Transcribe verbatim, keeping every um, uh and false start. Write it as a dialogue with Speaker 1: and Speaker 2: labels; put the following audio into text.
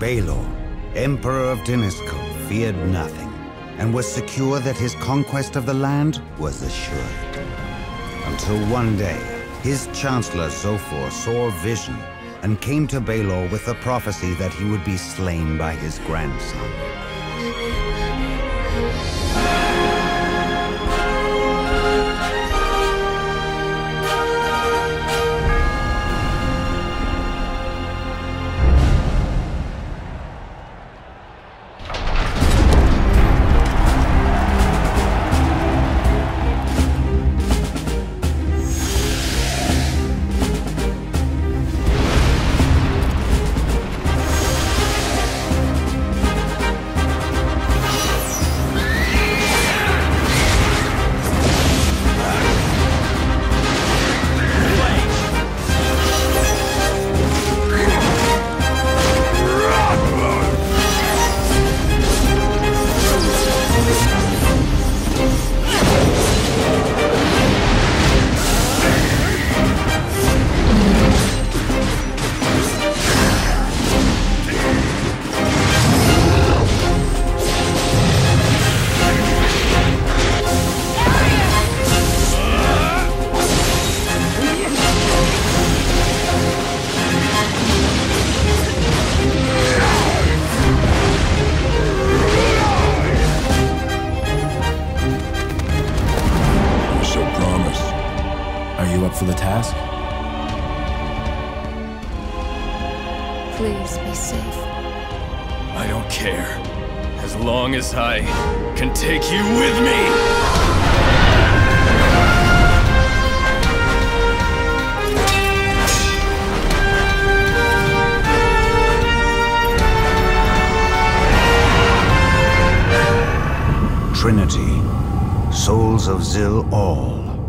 Speaker 1: Baelor, Emperor of Diniskal, feared nothing, and was secure that his conquest of the land was assured. Until one day, his Chancellor Zophor saw a vision and came to Baelor with the prophecy that he would be slain by his grandson.
Speaker 2: For the task?
Speaker 3: Please be safe.
Speaker 4: I don't care. As long as I can take you with me!
Speaker 1: Trinity, Souls of Zill O'll.